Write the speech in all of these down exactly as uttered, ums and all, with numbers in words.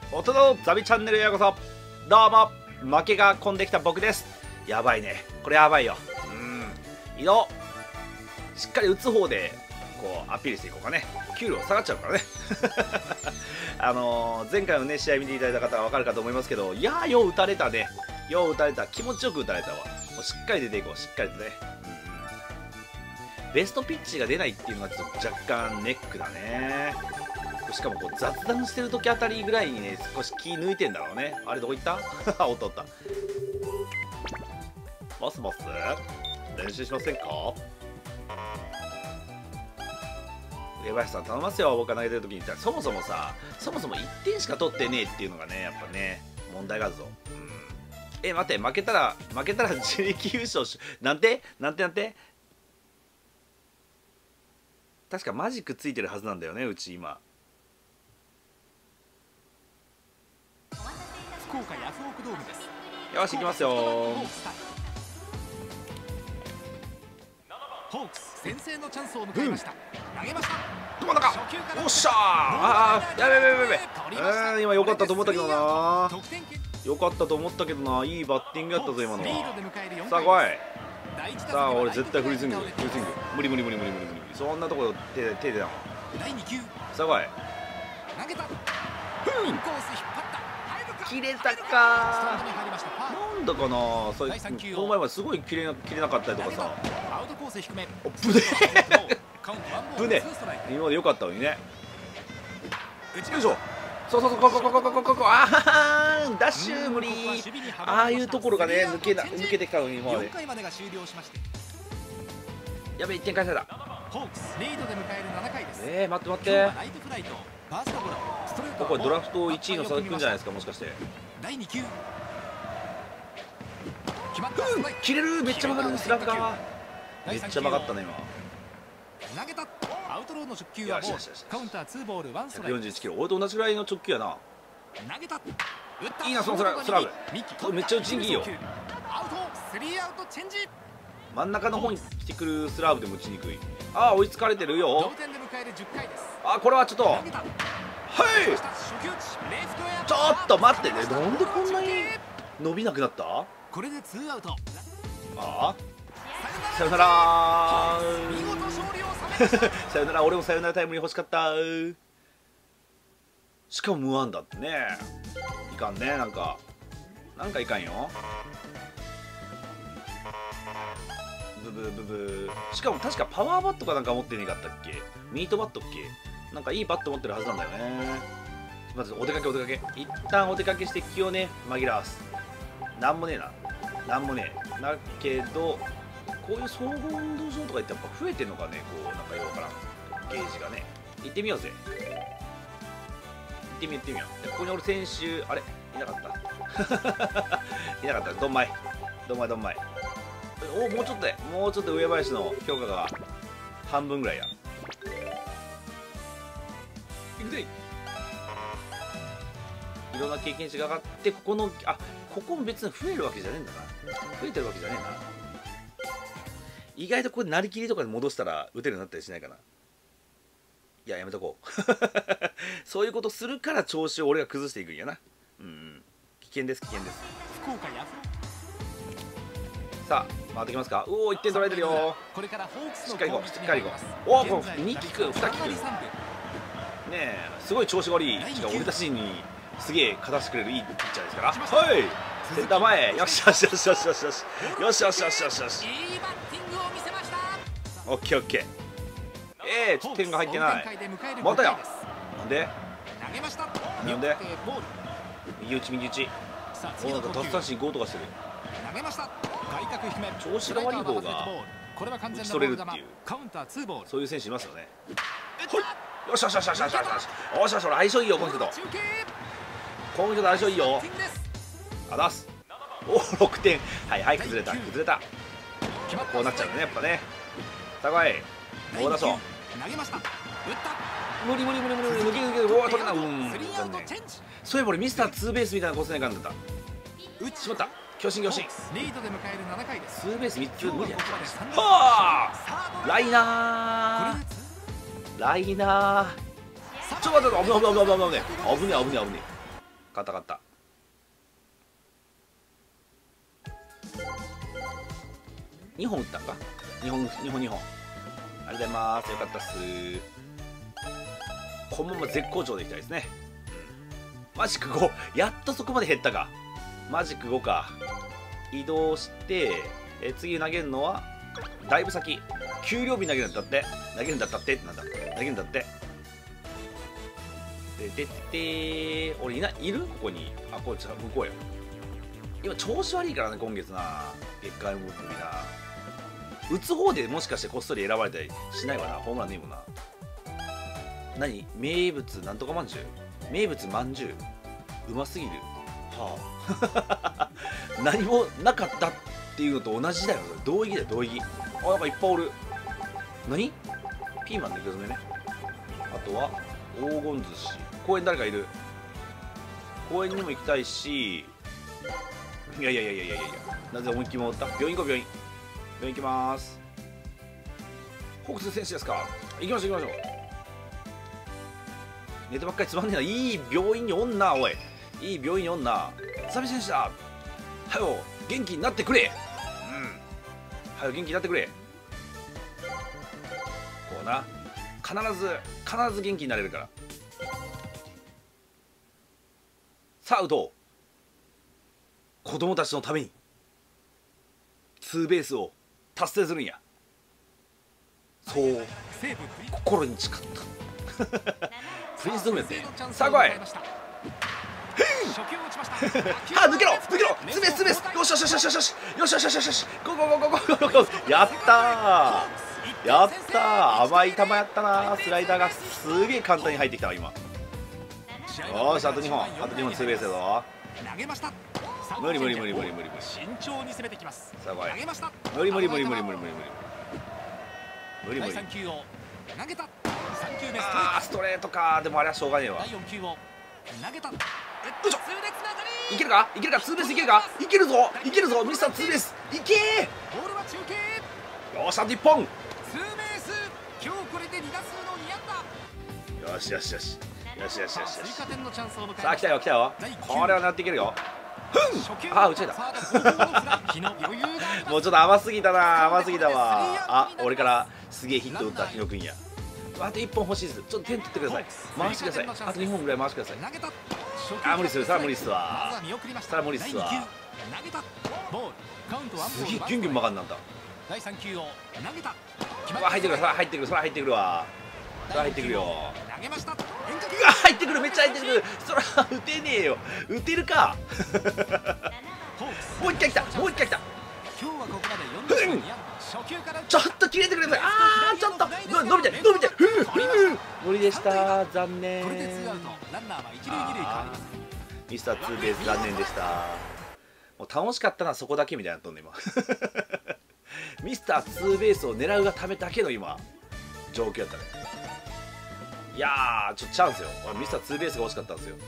音のザビチャンネルへようこそ。どうも、負けが込んできた僕です。やばいね、これやばいよ。うん、移動しっかり打つ方でこうアピールしていこうかね。給料下がっちゃうからねあのー、前回のね試合見ていただいた方は分かるかと思いますけど、いやーよう打たれたね。よう打たれた、気持ちよく打たれたわ。もうしっかり出ていこう、しっかりとね、うんうん、ベストピッチが出ないっていうのがちょっと若干ネックだね。しかもこう雑談してる時あたりぐらいにね少し気抜いてんだろうね。あれどこ行ったおったおった。モスモス練習しませんか。上林さん頼みますよ。僕が投げてる時に言ったら、そもそもさそもそもいってんしか取ってねえっていうのがねやっぱね問題があるぞ。うん、え待って、負けたら負けたら自力優勝しなんてなんてなんて確かマジックついてるはずなんだよねうち今。 福岡ヤフオクドームです。 よし行きますよ。 ホークス先制のチャンスを迎えました。投げました。 ど真ん中。おっしゃー。ああやべやべやべやべ。えー、今良かったと思ったけどな。良かったと思ったけどな。いいバッティングやったぞ今のは。さあ来い。さあ俺絶対フリースイングフリースイング無理無理無理無理無理無理。そんなところ手で手でな。さあ来い。 投げた。 ふん。切れたか。なんだかな。それこの前はすごい切れな切れなかったりとかさ。おぶねぶね今まで良かったのにね。よいしょ。そうそうそうここここここここああダッシュ無理。ああいうところがね抜けな抜けてきたのに今まで。やべいってん返された。えー待って待って。これドラフトいちいの佐々木くんじゃないですかもしかして。切れる。めっちゃ曲がる。スランガーめっちゃ曲がったね今。 投げた。アウトローの直球はボール。カウンターツーボールワンストライク。 ひゃくよんじゅういちキロ。俺と同じぐらいの直球やな。 投げた。 いいなそのスラブ。スラブめっちゃ打ちにくいよ。 アウトスリーアウトチェンジ。 真ん中の方に来てくるスラブでも打ちにくい。ああ追いつかれてるよ。 同点で迎えるじゅっかいです。 あこれはちょっとはいちょっと待ってね。なんでこんなに伸びなくなった。 これでツーアウト。 ああさよなら見事勝利を収めた。 さよなら。俺もさよならタイムに欲しかった。しかも無安だってね。いかんね。なんかなんかいかんよ。ブブブブ。しかも確かパワーバットかなんか持ってねえかったっけ。ミートバットっけ。なんかいいバット持ってるはずなんだよね。まずお出かけお出かけ一旦お出かけして気をね紛らわす。なんもねえな。なんもねえだけどこういう総合運動場とか言ってやっぱ増えてんのかね。こうなんかようからんゲージがね。行ってみようぜ。行ってみよう行ってみよう。ここにおる選手あれいなかったいなかった。どんまいどんまいどんまい。おもうちょっとでもうちょっと上林の評価が半分ぐらいや。いくぜ。いろんな経験値が上がってここのあここも別に増えるわけじゃねえんだな。増えてるわけじゃねえな。意外とこれなりきりとかで戻したら打てるようになったりしないかな。いややめとこうそういうことするから調子を俺が崩していくんやな。うん、うん、危険です危険です。 福岡ヤフさあ回ってきますか。おおいってん取られてるよ。 これからホークスのしっかりいこうしっかりいこう。おおこうにキックにキックねえすごい調子が悪い。違う俺たちにすげえ勝たしてくれるいいピッチャーですから。はいセンター前。よしよしよしよしよしよしよしよしよしよしよし。 いいバッティングを見せました。 オッケーオッケー。ええー、点が入ってない。またや。なんで投げました。 なんで右打ち右打ち。おなんか奪三振ごとかしてる。 投げました。外角低め。 調子が悪い方が打ち取れるっていうカウンターツーボール。 そういう選手いますよね。よしよしよしよしよしよしよしよしよし。相性いいよこの人と。この人と相性いいよ。あだす。おおろくてん。はいはい崩れた崩れた。こうなっちゃうねやっぱね。高い大出そう。無理無理無理無理無理抜け抜け。おお取れた。うん残念。そういえば俺ミスターツーベースみたいなコースねかんだった。しまった強振強振。ツーベースみっつ無理や。はあライナーライナー。ちょっと待って危ない危ない危ない危ない危ねえ危ねえ危ねえ。 勝った勝った。にほん打ったんか。にほんにほんにほん。ありがとうございます。よかったっす。このまま絶好調でいきたいですね。マジックご、やっとそこまで減ったか。マジックごか。移動して、え次投げるのはだいぶ先。給料日投げるんだって投げるんだったってなんだ投げるんだってででで俺いないいるここに。あ、こっち向こうよ。今調子悪いからね今月な。月間 エムブイピー な。打つ方でもしかしてこっそり選ばれたりしないわな。ホームランねえもんな。何名物なんとかまんじゅう、名物まんじゅううますぎる。はあ何もなかったっていうのと同じだよ。同意義だよ同意義。あ、なんかいっぱいおる。何ピーマンの肉詰めね。あとは黄金寿司。公園誰かいる。公園にも行きたいし。いやいやいやいやいやいや、なぜ思いっきり戻った。病院行こう病院。病院行きまーす。ホークス選手ですか。行きましょう行きましょう。寝てばっかりつまんねえな。いい病院におんなおい。いい病院におんな。サビ選手だ。はよ元気になってくれ。うんはよ元気になってくれ。こうな。必ず必ず元気になれるから。さあ打とう。子供たちのためにツーベースを達成するんや。そう心に誓ったプリンスドームやって。さあ来いあ、抜けろ抜けろツーベースツーベース。よしよしよしよしよしよしよしよしよしよしゴーゴーゴーゴーゴーゴーゴー。やったーやったー。甘い球やったな。スライダーがすげえ簡単に入ってきたわ今。よしあとにほんあとにほんツーベースやぞ。無理無理無理無理無理無理。 慎重に攻めてきます。 さあ来い。無理無理無理無理無理無理無理無理無理。 だいさん球を投げた。さん球目ああストレートか。でもあれはしょうがねえわ。 だいよん球を投げた。 よいしょ。いけるかいけるかツーベースいけるかいけるぞいけるぞミスターツーベースいけー。 ボールは中継。 よしあといっぽん。 ツーベース。今日これでに打数のに安打。 よしよしよしよしよしよしよし。 追加点のチャンスを迎え。 さあ来たよ来たよ。これはなっていけるよ。ああ打ち合いだもうちょっと甘すぎたな。甘すぎたわ。あ俺からすげえヒット打った日野君や。あといっぽん欲しいです。ちょっと点取ってください。回してください。あとにほんぐらい回してください。あ無理する。さあ無理っすわ。さあ無理っすわ。すげえギュンギュン曲がんなんだ。 だいさん球を投げた。 うわ入ってくる。そら入ってくる。そら入ってくるわ。そら入ってくるよ。 投げました。 うわ入ってくる。めっちゃ入ってくる。そら打てねえよ。打てるかもう一回来たもう一回来た。 今日はここまでよん打数に安打。初球からちょっと切れてくれ。ああちょっと伸びて伸びて無理でした。残念。 これでツーアウト。ランナーは一塁二塁変わります。 ミスターツーベース残念でした。もう楽しかったのはそこだけみたいなとんね今ミスターツーベースを狙うがためだけの今状況やったね。いやーちょっとチャンスよ。ミスターツーベースが欲しかったんですよ。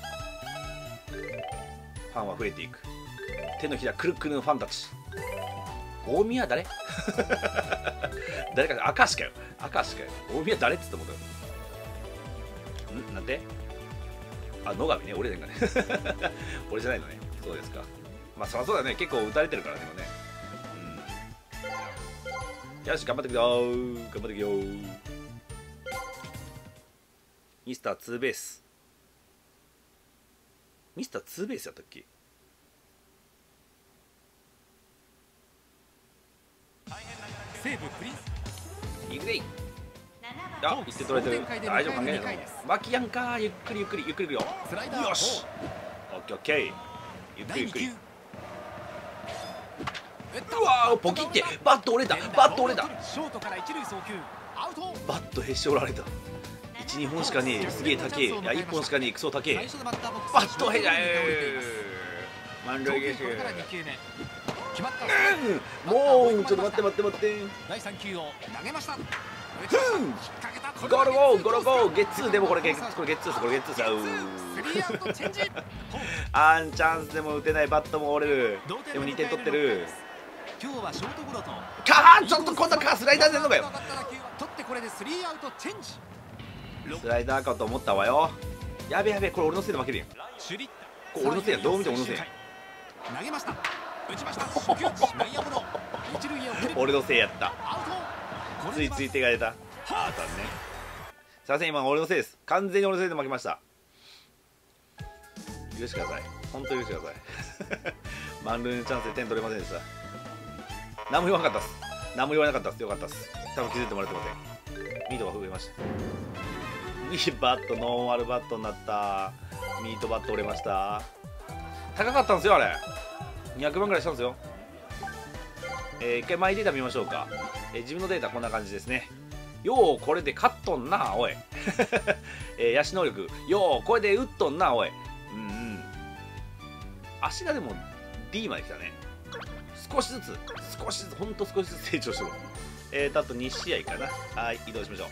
ファンは増えていく。手のひらくるくるのファンたち。大宮誰誰か明石かよ明石かよ。大宮誰っつったもんだよ。んなんであ野上ね。俺だよね俺じゃないのね。そうですか。まあそりゃそうだね。結構打たれてるからね今ね。うんよし頑張ってくよー頑張ってくよー。ミスターツーベースミスターツーベースやったっけ。 西武プリンスいくでい。あいって取られてる。大丈夫関係ないの。巻きやんか。ゆっくりゆっくりゆっくりいくよ。よしオッケーオッケー。ゆっくりゆっくり。うわーポキってバット折れたバット折れた。バットへし折られた。いち、にほんしかねえ。すげえ高え。いやいっぽんしかねえ。クソ高え。バットへしえー満塁ゲーム。もうちょっと待って待って待って。 だいさん球を投げました。 ゴロゴーゴロゴーゲッツー。でもこれゲッツーこれゲッツーこれゲッツーさあんチャンスでも打てない。バットも折れる。でもにてん取ってる。 今日はショートゴロとかーちょっと今度かスライダー出るのかよ。 取ってこれでスリーアウトチェンジ。 スライダーかと思ったわよ。やべやべこれ俺のせいで負けるやん。 シュリッこれ俺のせいや、どう見ても俺のせいや。 投げました。打ちました。初球内野ゴロ。一塁へ送る。 俺のせいやった。 アウト。 ついつい手が出た。あったね。すいません、今俺のせいです。完全に俺のせいで負けました。許してください。本当に許してください。満塁のチャンスで点取れませんでした。何も言わなかったっす。何も言わなかったっす。よかったっす。多分気づいてもらってません。ミートが増えました。ミーバット、ノーマルバットになった。ミートバット折れました。高かったんですよ、あれ。にひゃくまんぐらいしたんですよ。えー、一回マイデータ見ましょうか。えー、自分のデータこんな感じですね。ようこれで勝っとんなおい、えー、野手能力ようこれで打っとんなおい。うんうん、足がでも D まで来たね。少しずつ少しずつほんと少しずつ成長してる。えーとあとに試合かな。はい、移動しましょう。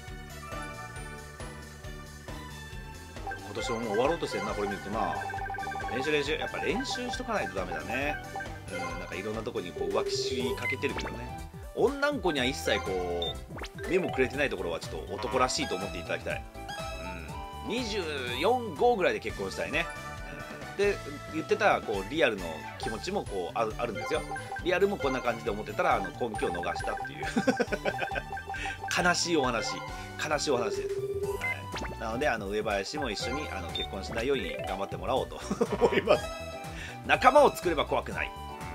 今年ももう終わろうとしてるな、これ見るとな。練習練習やっぱ練習しとかないとダメだね。うん、なんかいろんなとこにこう浮気しかけてるけどね。女の子には一切こう目もくれてないところはちょっと男らしいと思っていただきたい。うん、にじゅうよん、ごぐらいで結婚したいね。うん、で言ってたこうリアルの気持ちもこうある、あるんですよ。リアルもこんな感じで思ってたらあの根拠を逃したっていう悲しいお話悲しいお話です。はい、なのであの上林も一緒にあの結婚しないように頑張ってもらおうと思います。仲間を作れば怖くない。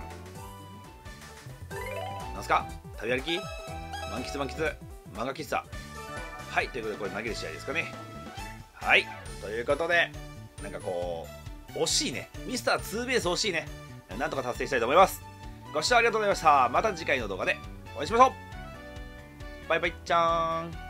なんすか食べ歩き満喫満喫漫画喫茶。はい、ということでこれ投げる試合ですかね。はい、ということでなんかこう惜しいね。ミスターツーベース惜しいね。なんとか達成したいと思います。ご視聴ありがとうございました。また次回の動画でお会いしましょう。バイバイちゃーん。